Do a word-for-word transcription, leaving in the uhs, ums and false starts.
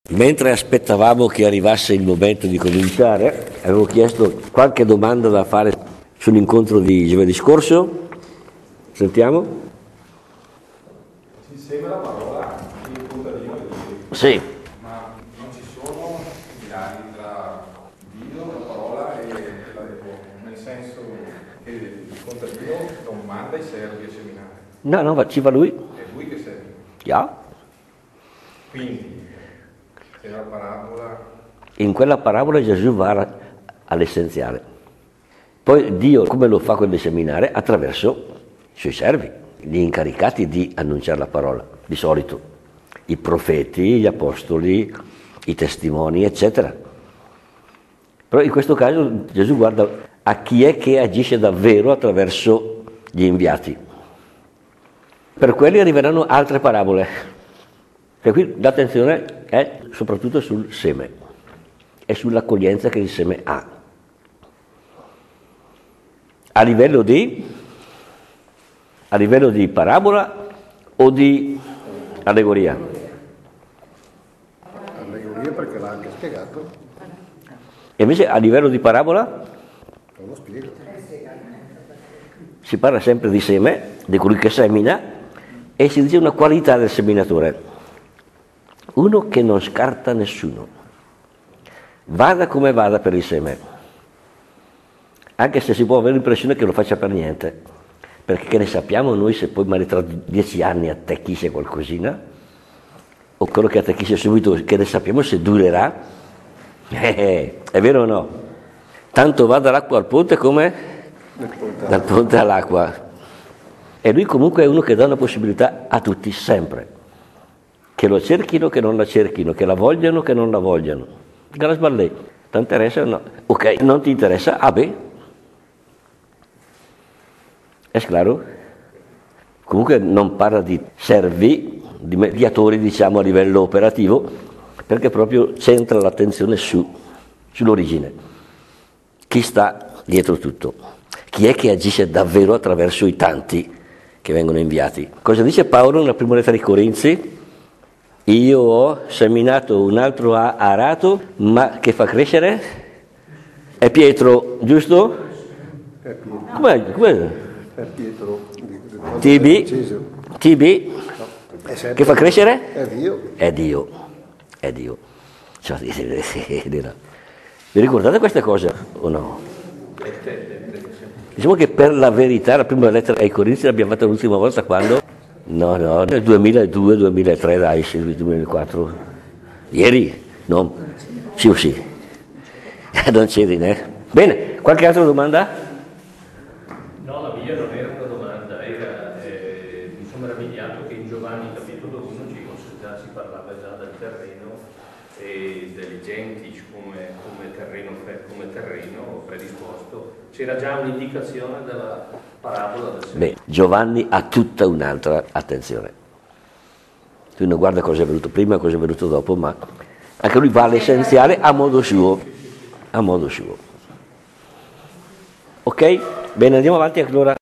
Mentre aspettavamo che arrivasse il momento di cominciare, avevo chiesto qualche domanda da fare sull'incontro di giovedì scorso. Sentiamo. Insieme alla parola il contadino e Dio. Sì. Ma non ci sono divari tra Dio, la parola e la devono, nel senso che il contadino non manda i servi a seminare. No, no, ci va lui. È lui che serve. Yeah. Quindi, se la parabola... In quella parabola Gesù va all'essenziale. Poi Dio come lo fa con il seminare? Attraverso i suoi servi, gli incaricati di annunciare la parola, di solito. I profeti, gli apostoli, i testimoni, eccetera. Però in questo caso Gesù guarda a chi è che agisce davvero attraverso gli inviati. Per quelli arriveranno altre parabole. E qui l'attenzione è soprattutto sul seme e sull'accoglienza che il seme ha. A livello di, a livello di parabola o di allegoria? Allegoria perché l'ha anche spiegato. E invece a livello di parabola? Non lo spiego. Si parla sempre di seme, di colui che semina, e si dice una qualità del seminatore. Uno che non scarta nessuno, vada come vada per il seme, anche se si può avere l'impressione che lo faccia per niente, perché che ne sappiamo noi se poi magari tra dieci anni attecchisce qualcosina, o quello che attecchisce subito, che ne sappiamo se durerà, eh, è vero o no? Tanto va dall'acqua al ponte come dal ponte all'acqua. E lui comunque è uno che dà una possibilità a tutti, sempre. Che lo cerchino, che non la cerchino, che la vogliano, che non la vogliano. Gara sballe, ti interessa o no? Ok, non ti interessa? Ah beh. È chiaro? Comunque non parla di servi, di mediatori, diciamo, a livello operativo, perché proprio centra l'attenzione su, sull'origine. Chi sta dietro tutto? Chi è che agisce davvero attraverso i tanti che vengono inviati? Cosa dice Paolo nella prima lettera ai Corinzi? Io ho seminato, un altro ha arato, ma che fa crescere? È Pietro, giusto? È Pietro. Com'è? Com'è? È Pietro. T B? T B? No. Che fa crescere? È Dio. È Dio. È Dio. Cioè, vi ricordate queste cose o no? Diciamo che per la verità la prima lettera ai Corinzi l'abbiamo fatta l'ultima volta quando? No, no, nel duemiladue duemilatré, dai, duemilaquattro. Ieri? No? Sì o sì? Non c'eri, né? Bene, qualche altra domanda? No, la mia non era una domanda, era, eh, mi sono meravigliato che in Giovanni capitolo uno ci, già si parlava già del terreno e delle genti come, come, terreno, come terreno predisposto. C'era già un'indicazione della parabola del Signore. Beh, Giovanni ha tutta un'altra attenzione. Lui non guarda cosa è venuto prima e cosa è venuto dopo, ma anche lui va all'essenziale a modo suo. A modo suo. Ok? Bene, andiamo avanti allora.